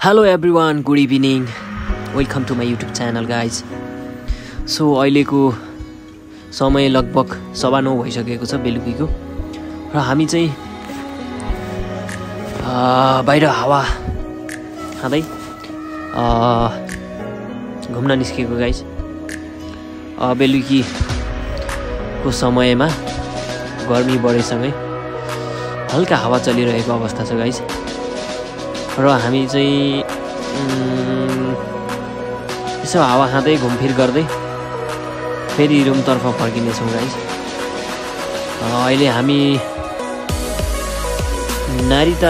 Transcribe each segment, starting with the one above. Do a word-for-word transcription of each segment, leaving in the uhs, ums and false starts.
Hello everyone, good evening. Welcome to my YouTube channel guys. So अहिलेको समय लगभग सवा नौ भइसकेको छ बेलुकीको र हामी चाहिँ बाहिर हावा खाँदै घुम्न निस्केको गाइस। बेलुकीको समयमा गर्मी बढेसँगै हल्का हावा चलिरहेको अवस्था छ गाइस र हामी चाहिँ यसो हावा खाँदै घुमफिर गर्दै फेरि रुमतर्फ फर्किनेछौँ गाइस। अहिले हामी नारिता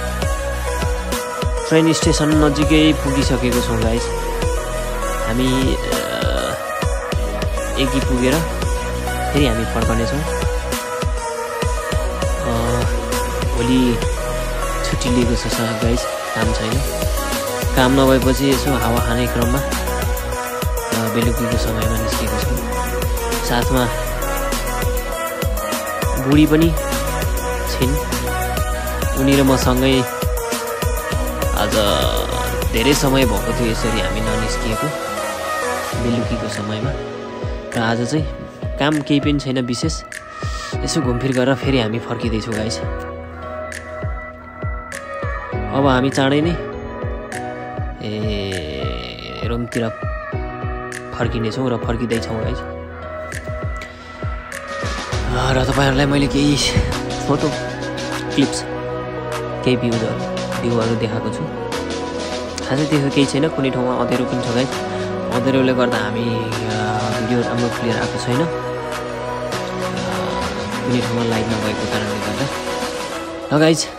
ट्रेन स्टेसन नजिकै पुगिसकेको छौँ गाइस। हामी एकी पुगेर फेरि हामी फर्कनेछौँ। भोलि छुट्टी लिएको छ गाइस, काम छैन। काम नभएपछि यसो हावा खाने क्रममा बेलुकीको समयमा निस्केको छौँ। साथमा बुढी पनि छिन्, उनी र मसँगै आज धेरै समय भएको थियो यसरी हामी ननिस्किएको बेलुकीको समयमा। र आज चाहिँ काम केही पनि छैन विशेष, यसो घुमफिर गरेर फेरि हामी फर्किँदैछौँ गाइस। अब हामी चाँडै नै ए रुमतिर फर्किनेछौँ र फर्किँदैछौँ गाइस। र तपाईँहरूलाई मैले केही फोटो क्लिप्स केही भ्यूजहरू भ्यूहरू देखाएको छु। खासै त्यस्तो केही छैन, कुनै ठाउँमा अँध्यारो पनि छ गाइस। अँध्यारोले गर्दा हामी भिडियो राम्रो क्लियर आएको छैन, कुनै ठाउँमा लाइट नभएको कारणले गर्दा। ल गाइस,